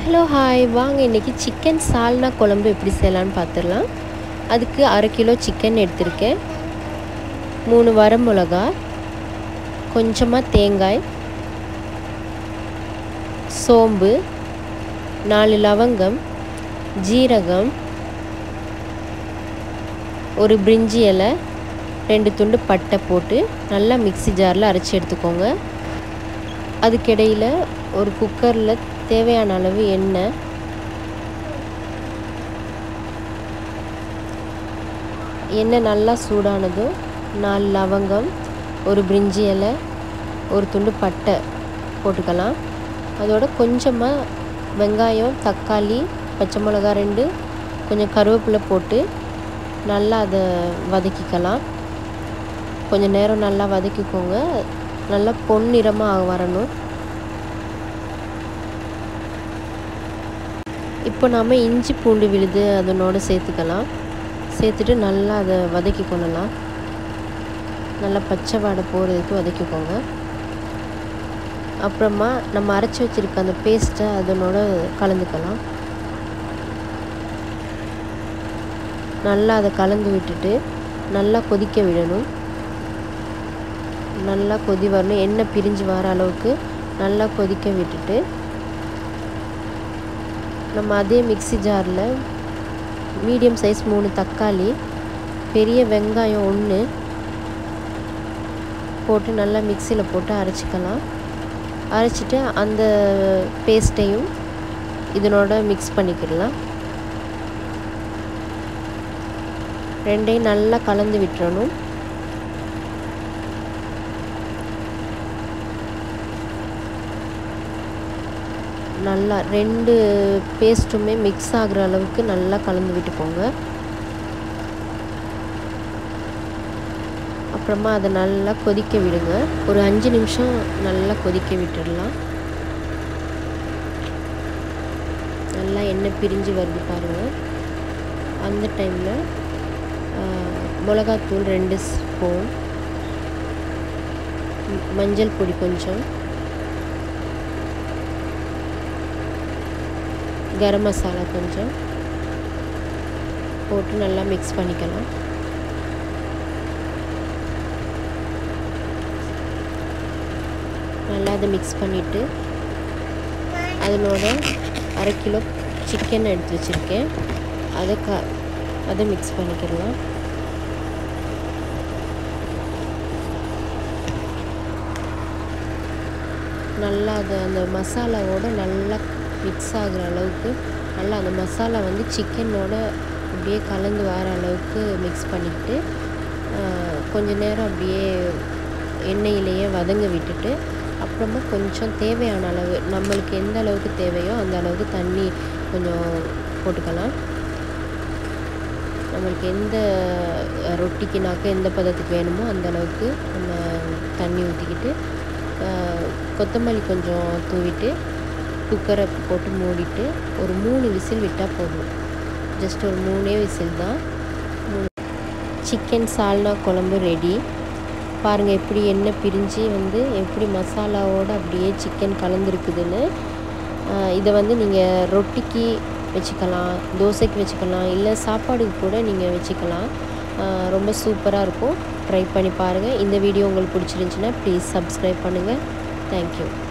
Hello hi வாங்க இன்றைக்கி chicken சால்னா குழம்பு எப்படி செய்யலான்னு பார்த்துடலாம். அதுக்கு 1/2 கிலோ சிக்கன் எடுத்திருக்கேன், 3 வரமிளகா, கொஞ்சமாக தேங்காய், சோம்பு, 4 லவங்கம், ஜீரகம், ஒரு பிரிஞ்சி இலை, 2 துண்டு பட்டை போட்டு நல்லா மிக்ஸி ஜாரில் அரைச்சி எடுத்துக்கோங்க. அதுக்கிடையில் ஒரு குக்கரில் தேவையான அளவு எண்ணெய் நல்லா சூடானதும் 4 லவங்கம், ஒரு பிரிஞ்சி இலை, ஒரு துண்டு பட்டை போட்டுக்கலாம். அதோட கொஞ்சமாக வெங்காயம், தக்காளி, பச்சை மிளகா 2, கொஞ்சம் கருவேப்பிலை போட்டு நல்லா அதை வதக்கிக்கலாம். கொஞ்சம் நேரம் நல்லா வதக்கிக்கோங்க, நல்லா பொன்னிறமாக வரணும். இப்போ நாம் இஞ்சி பூண்டு விழுது அதனோடு சேர்த்துக்கலாம். சேர்த்துட்டு நல்லா அதை வதக்கி கொள்ளலாம். நல்லா பச்சை வாடை போகிறதுக்கு வதக்கிக்கோங்க. அப்புறமா நம்ம அரைச்சி வச்சுருக்க அந்த பேஸ்ட்டை அதனோட கலந்துக்கலாம். நல்லா அதை கலந்து விட்டுட்டு நல்லா கொதிக்க விடணும். நல்லா கொதி வரணும், எண்ணெய் பிரிஞ்சு வர அளவுக்கு நல்லா கொதிக்க விட்டுட்டு நம்ம அதே மிக்ஸி ஜாரில் மீடியம் சைஸ் 3 தக்காளி, பெரிய வெங்காயம் 1 போட்டு நல்லா மிக்சியில் போட்டு அரைச்சிக்கலாம். அரைச்சிட்டு அந்த பேஸ்ட்டையும் இதனோட மிக்ஸ் பண்ணிக்கிடலாம். ரெண்டையும் நல்லா கலந்து விட்டுறணும். நல்லா 2 பேஸ்ட்டுமே மிக்ஸ் ஆகிற அளவுக்கு நல்லா கலந்து விட்டுக்கோங்க. அப்புறமா அதை நல்லா கொதிக்க விடுங்க. ஒரு 5 நிமிஷம் நல்லா கொதிக்க விட்டுடலாம். நல்லா எண்ணெய் பிரிஞ்சு வருது பாருங்கள். அந்த டைமில் மிளகாத்தூள் 2 ஸ்பூன், மஞ்சள் பொடி கொஞ்சம், கரம் மசாலா கொஞ்சம் போட்டு நல்லா மிக்ஸ் பண்ணிக்கலாம். நல்லா அதை மிக்ஸ் பண்ணிவிட்டு அதனோட 1/2 கிலோ சிக்கன் எடுத்து வச்சுருக்கேன், அதை மிக்ஸ் பண்ணிக்கலாம். நல்லா அதை அந்த மசாலாவோடு நல்லா மிக்ஸ் ஆகிற அளவுக்கு நல்லா அந்த மசாலா வந்து சிக்கனோட அப்படியே கலந்து வர அளவுக்கு மிக்ஸ் பண்ணிக்கிட்டு கொஞ்சம் நேரம் அப்படியே எண்ணெயிலேயே வதங்க விட்டுட்டு அப்புறமா கொஞ்சம் தேவையான அளவு நம்மளுக்கு எந்த அளவுக்கு தேவையோ அந்த அளவுக்கு தண்ணி கொஞ்சம் போட்டுக்கலாம். நம்மளுக்கு எந்த ரொட்டிக்குனாக்க எந்த பதத்துக்கு வேணுமோ அந்த அளவுக்கு நம்ம தண்ணி ஊற்றிக்கிட்டு கொத்தமல்லி கொஞ்சம் தூவிட்டு குக்கரை போட்டு மூடிட்டு ஒரு 3 விசில் விட்டால் போதும். ஜஸ்ட் ஒரு 3 விசில் தான். சிக்கன் சால்னா குழம்பு ரெடி. பாருங்கள் எப்படி எண்ணெய் பிரிஞ்சு வந்து எப்படி மசாலாவோடு அப்படியே சிக்கன் கலந்துருக்குதுன்னு. இதை வந்து நீங்கள் ரொட்டிக்கு வச்சுக்கலாம், தோசைக்கு வச்சுக்கலாம், இல்லை சாப்பாடுக்கு கூட நீங்கள் வச்சுக்கலாம். ரொம்ப சூப்பராக இருக்கும். ட்ரை பண்ணி பாருங்கள். இந்த வீடியோ உங்களுக்கு பிடிச்சிருந்துச்சின்னா ப்ளீஸ் சப்ஸ்கிரைப் பண்ணுங்கள். தேங்க்யூ.